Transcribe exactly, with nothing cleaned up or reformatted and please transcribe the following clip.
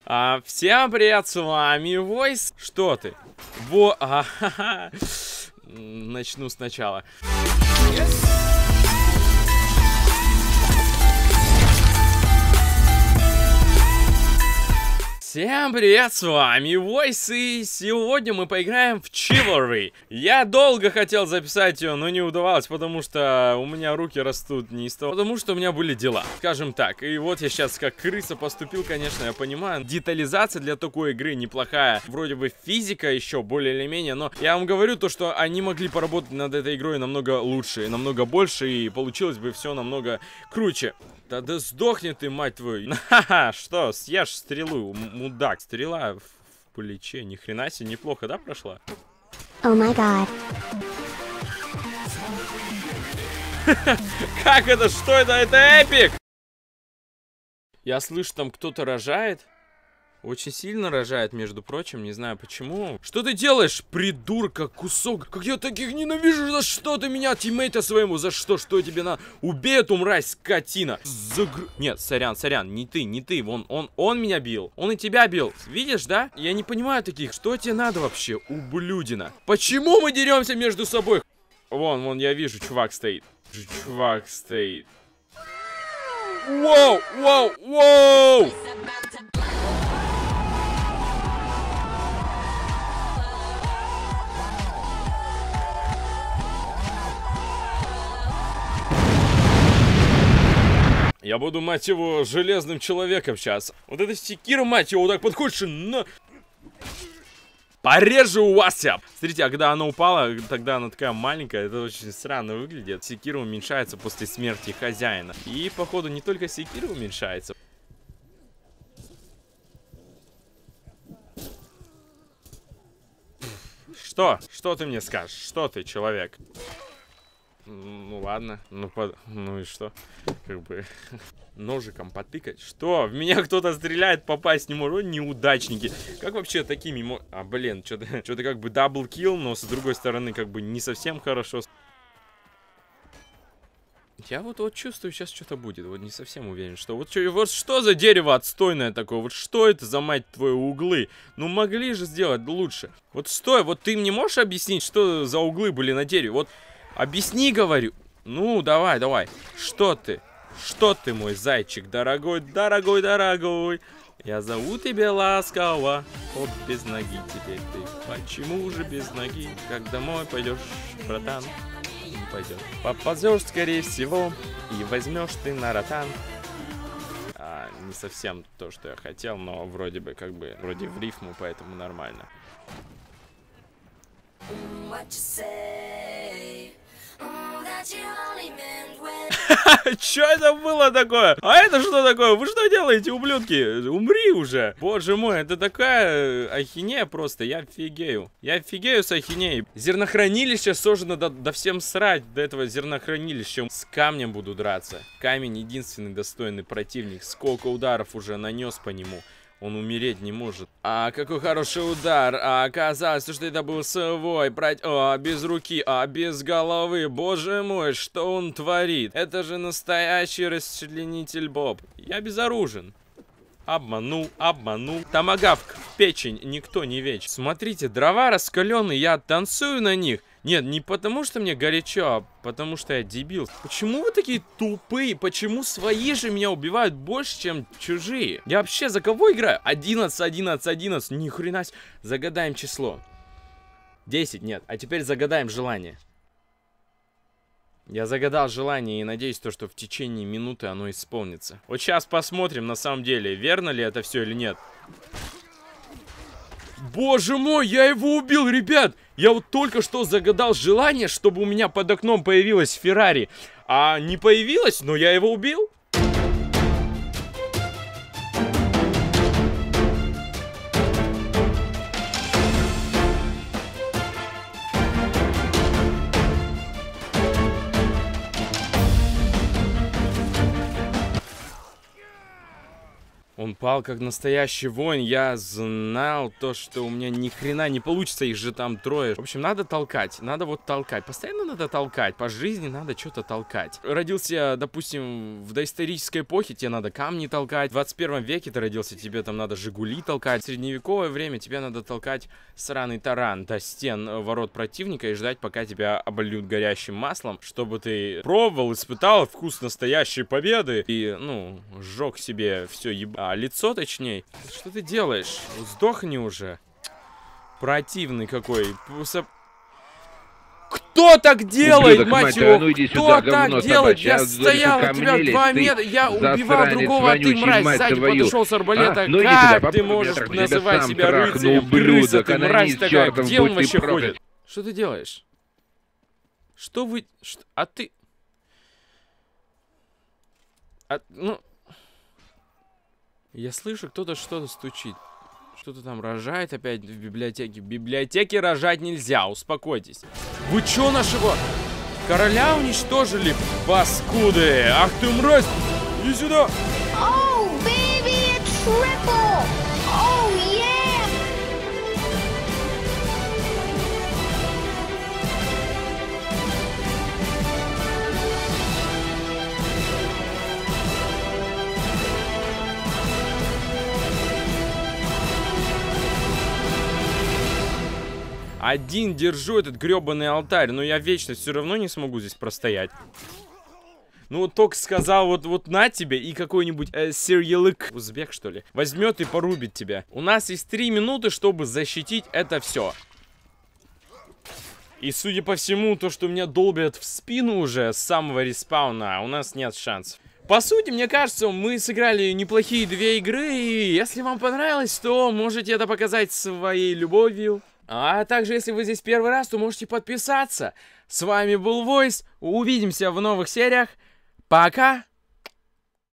А, всем привет, с вами Войс. Что ты? Во... А, ха-ха. Начну сначала. Всем привет, с вами Войс, и сегодня мы поиграем в Chivalry. Я долго хотел записать ее, но не удавалось, потому что у меня руки растут не из того, потому что у меня были дела, скажем так. И вот я сейчас как крыса поступил, конечно, я понимаю. Детализация для такой игры неплохая. Вроде бы физика еще более или менее, но я вам говорю то, что они могли поработать над этой игрой намного лучше, намного больше, и получилось бы все намного круче. Да да сдохни ты, мать твою. Ха-ха, что, съешь стрелу, мудак. Стрела в, в плече, ни хрена себе, неплохо, да, прошла? О май гад. Как это, что это, это эпик! Я слышу, там кто-то рожает. Очень сильно рожает, между прочим, не знаю почему. Что ты делаешь, придурка, кусок? Как я таких ненавижу, за что ты меня, тиммейта своему, за что, что тебе надо? Убей эту мразь, скотина. Загр... Нет, сорян, сорян, не ты, не ты, он, он, он меня бил, он и тебя бил, видишь, да? Я не понимаю таких, что тебе надо вообще, ублюдина? Почему мы деремся между собой? Вон, вон, я вижу, чувак стоит, чувак стоит. Воу, воу, воу! Я буду, мать его, железным человеком сейчас. Вот эта секира, мать его, вот так подходишь и на... Порежу у вас я. Смотрите, а когда она упала, тогда она такая маленькая, это очень странно выглядит. Секира уменьшается после смерти хозяина. И, походу, не только секира уменьшается. Что? Что ты мне скажешь? Что ты, человек? Ну ладно, ну, по... ну и что? Как бы ножиком потыкать. Что? В меня кто-то стреляет, попасть не может. Неудачники. Как вообще такими мо... А, блин, что-то что-то как бы даблкил, но с другой стороны как бы не совсем хорошо. Я вот, вот чувствую, сейчас что-то будет. Вот не совсем уверен, что... Вот, что... вот что за дерево отстойное такое? Вот что это за, мать твою, углы? Ну могли же сделать лучше. Вот стой, вот ты мне можешь объяснить, что за углы были на дереве? Вот... Объясни, говорю. Ну, давай, давай. Что ты? Что ты, мой зайчик, дорогой, дорогой, дорогой? Я зову тебя ласково. Оп, без ноги теперь ты. Почему же без ноги? Как домой пойдешь, братан? Не пойдешь. Поползешь, скорее всего, и возьмешь ты на ротан. А, не совсем то, что я хотел, но вроде бы, как бы, вроде в рифму, поэтому нормально. Что это было такое? А это что такое? Вы что делаете, ублюдки? Умри уже. Боже мой, это такая ахинея просто. Я офигею. Я офигею с ахинеей. Зернохранилище сожжено, да, да всем срать до этого зернохранилища. С камнем буду драться. Камень единственный достойный противник. Сколько ударов уже нанес по нему. Он умереть не может. А какой хороший удар. А оказалось, что это был свой. Брать... А, без руки. А, без головы. Боже мой, что он творит? Это же настоящий расчленитель Боб. Я безоружен. Обманул, обманул. Томагавк в печень. Никто не веч. Смотрите, дрова раскаленные. Я танцую на них. Нет, не потому что мне горячо, а потому что я дебил. Почему вы такие тупые? Почему свои же меня убивают больше, чем чужие? Я вообще за кого играю? одиннадцать, одиннадцать, одиннадцать. Ни хрена. Загадаем число. десять, нет. А теперь загадаем желание. Я загадал желание и надеюсь, то, что в течение минуты оно исполнится. Вот сейчас посмотрим, на самом деле, верно ли это все или нет. Боже мой, я его убил, ребят! Я вот только что загадал желание, чтобы у меня под окном появилась Феррари. А не появилась, но я его убил. Он упал как настоящий воин. Я знал то, что у меня ни хрена не получится, их же там трое. В общем, надо толкать, надо вот толкать. Постоянно надо толкать, по жизни надо что-то толкать. Родился, допустим, в доисторической эпохе, тебе надо камни толкать. В двадцать первом веке ты родился, тебе там надо Жигули толкать. В средневековое время тебе надо толкать сраный таран до стен ворот противника и ждать, пока тебя обольют горящим маслом, чтобы ты пробовал, испытал вкус настоящей победы и, ну, сжег себе все еб... а, лицо, точнее. Что ты делаешь? Сдохни уже. Противный какой. Кто так делает, Ублюдок, мать его? ну, иди Кто сюда, так говно делает? собачье. Я А, стоял от тебя лезь, два ты метра. Я убивал засранец другого, а ты, вонючий, мразь, мать сзади твою. подошел с арбалета. А? Ну, иди как сюда, ты попробуй, можешь я тебя называть сам себя трахну, рыцарем? ублюдок, Крыса ты, мразь анонist, такая. чертов, Где он будь ты вообще проклят. ходит? Что ты делаешь? Что вы... Что... А ты... А... Ну... Я слышу, кто-то что-то стучит. Что-то там рожает опять в библиотеке. В библиотеке рожать нельзя, успокойтесь. Вы чё нашего короля уничтожили, паскуды? Ах ты мразь! Иди сюда! Oh, baby, a triple! Oh, yeah! Один держу этот гребаный алтарь, но я вечно все равно не смогу здесь простоять. Ну вот только сказал, вот, вот на тебе, и какой-нибудь э, сирьялык, узбек что ли, возьмет и порубит тебя. У нас есть три минуты, чтобы защитить это все. И судя по всему, то, что меня долбят в спину уже с самого респауна, у нас нет шансов. По сути, мне кажется, мы сыграли неплохие две игры, и если вам понравилось, то можете это показать своей любовью. А также, если вы здесь первый раз, то можете подписаться. С вами был Войс. Увидимся в новых сериях. Пока!